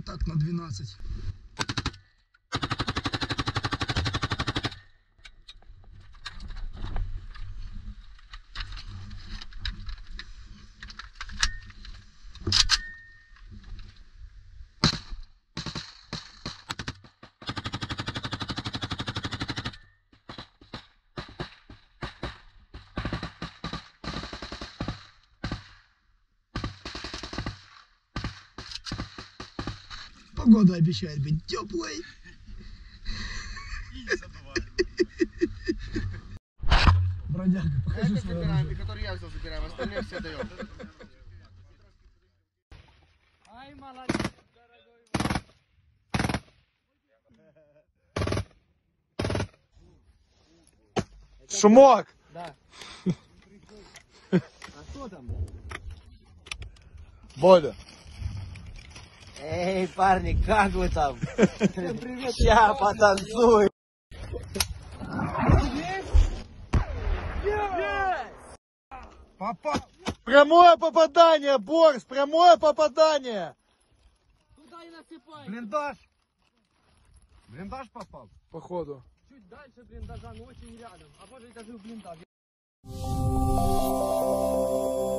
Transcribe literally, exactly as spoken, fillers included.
так на двенадцать. Погода обещает быть теплой. Бродяга, покажи Это свое забираем, оружие. который я взял, забираем, остальные все даем. Ай, молодец, дорогой. Шумок! Да. А что там? Боля. Эй, парни, как вы там? Привет. Ща потанцуй. Попал. Прямое попадание, Борс, прямое попадание. Туда и насыпай. Блиндаж. Блиндаж попал. Походу. Чуть дальше блиндажа, но очень рядом. А может даже в блиндаж.